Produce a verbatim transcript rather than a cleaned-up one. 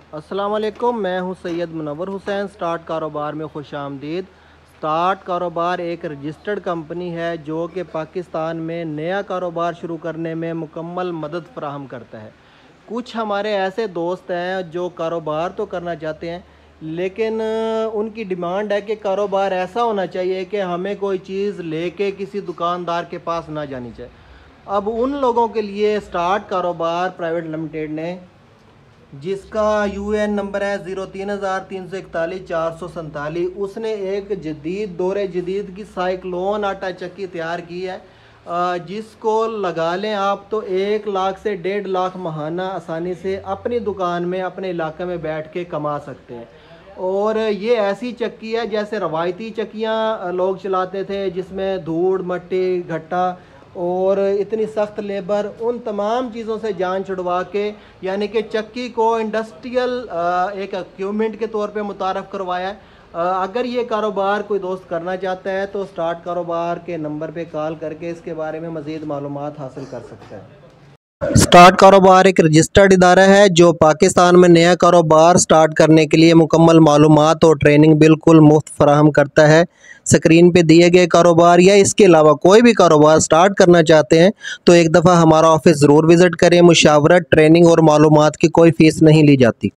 अस्सलाम वालेकुम, मैं हूं सैयद मुनव्वर हुसैन। स्टार्ट कारोबार में खुश आमदीद। स्टार्ट कारोबार एक रजिस्टर्ड कंपनी है जो कि पाकिस्तान में नया कारोबार शुरू करने में मुकम्मल मदद फराहम करता है। कुछ हमारे ऐसे दोस्त हैं जो कारोबार तो करना चाहते हैं, लेकिन उनकी डिमांड है कि कारोबार ऐसा होना चाहिए कि हमें कोई चीज़ लेके किसी दुकानदार के पास ना जानी चाहिए। अब उन लोगों के लिए स्टार्ट कारोबार प्राइवेट लिमिटेड ने, जिसका यू एन नंबर है ज़ीरो तीन हज़ार तीन सौ इकतालीस चार सौ सैंतालीस, उसने एक जदीद दौरे जदीद की साइक्लोन आटा चक्की तैयार की है, जिसको लगा लें आप तो एक लाख से डेढ़ लाख महाना आसानी से अपनी दुकान में अपने इलाके में बैठ के कमा सकते हैं। और ये ऐसी चक्की है जैसे रवायती चक्कियाँ लोग चलाते थे, जिसमें धूड़ मट्टी घट्टा और इतनी सख्त लेबर, उन तमाम चीज़ों से जान छुड़वा के, यानी कि चक्की को इंडस्ट्रियल एक इक्विपमेंट के तौर पे मुतारफ़ करवाया है। अगर ये कारोबार कोई दोस्त करना चाहता है तो स्टार्ट कारोबार के नंबर पे कॉल करके इसके बारे में मज़ीद मालूमात हासिल कर सकता है। स्टार्ट कारोबार एक रजिस्टर्ड इदारा है जो पाकिस्तान में नया कारोबार स्टार्ट करने के लिए मुकम्मल मालूमात और ट्रेनिंग बिल्कुल मुफ्त फराहम करता है। स्क्रीन पे दिए गए कारोबार या इसके अलावा कोई भी कारोबार स्टार्ट करना चाहते हैं तो एक दफ़ा हमारा ऑफिस ज़रूर विज़िट करें। मुशावरत, ट्रेनिंग और मालूमात की कोई फ़ीस नहीं ली जाती।